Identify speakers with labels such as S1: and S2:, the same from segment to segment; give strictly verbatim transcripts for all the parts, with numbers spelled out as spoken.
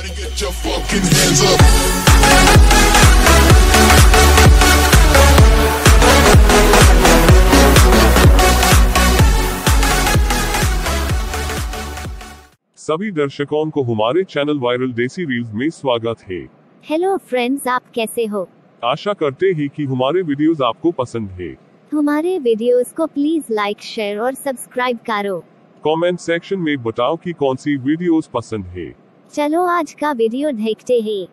S1: Everybody get your fucking hands up.
S2: सभी दर्शकों को हमारे चैनल वायरल देसी रील्स में स्वागत है।
S3: हेलो फ्रेंड्स, आप कैसे हो?
S2: आशा करते हैं कि हमारे वीडियोस आपको पसंद है।
S3: हमारे वीडियोस को प्लीज लाइक, शेयर और सब्सक्राइब करो।
S2: कमेंट सेक्शन में बताओ कि कौन सी वीडियोस पसंद है।
S3: चलो आज का वीडियो देखते हैं।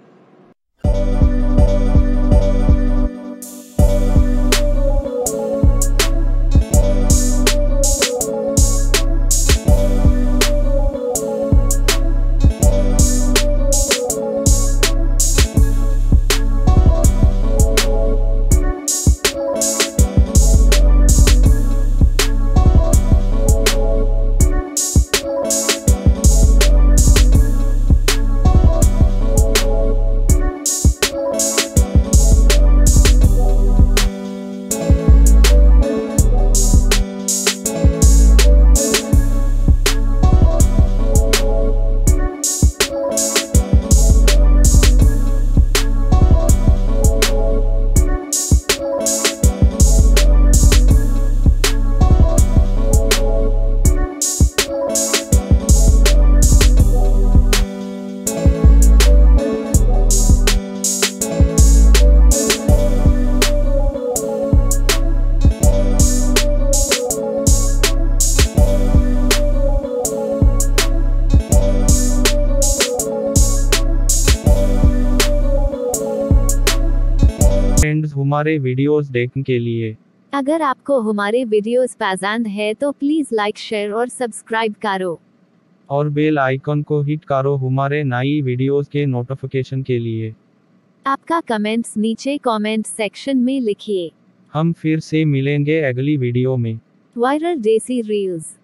S4: फ्रेंड्स, हमारे वीडियोस देखने के लिए
S3: अगर आपको हमारे वीडियोस पसंद है तो प्लीज लाइक, शेयर और सब्सक्राइब करो
S4: और बेल आइकन को हिट करो हमारे नई वीडियोस के नोटिफिकेशन के लिए।
S3: आपका कमेंट्स नीचे कमेंट सेक्शन में लिखिए।
S4: हम फिर से मिलेंगे अगली वीडियो में।
S3: वायरल देसी रील्स।